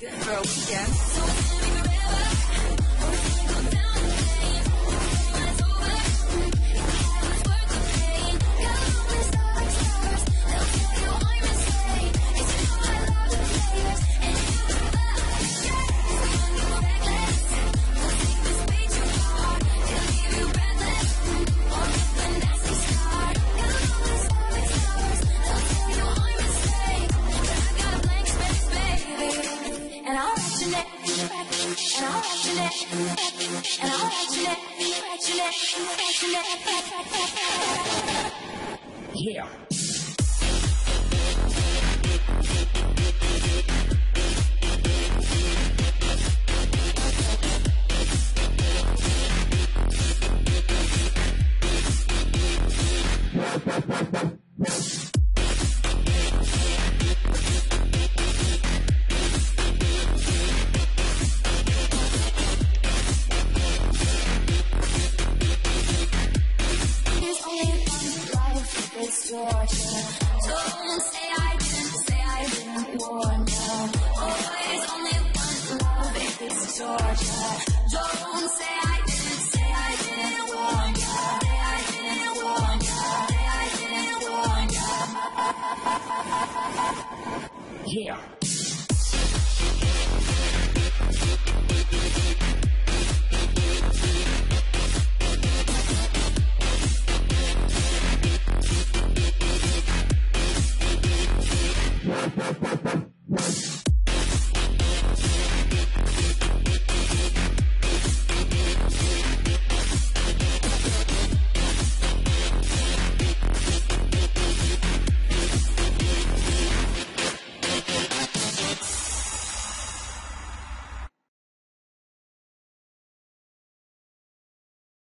it for a weekend. Yeah. Don't say I didn't warn you. Always only one love if it's torture. Don't say I didn't warn you. Say I didn't warn you. Say I didn't warn you. Yeah.